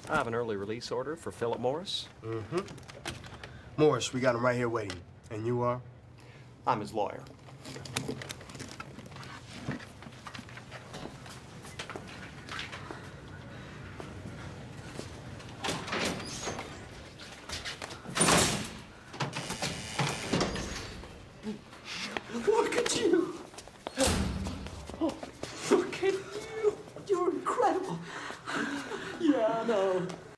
I have an early release order for Philip Morris. Mm-hmm. Morris, we got him right here waiting. And you are? I'm his lawyer. Look at you! Oh, look at you! You're incredible! Yeah, I know.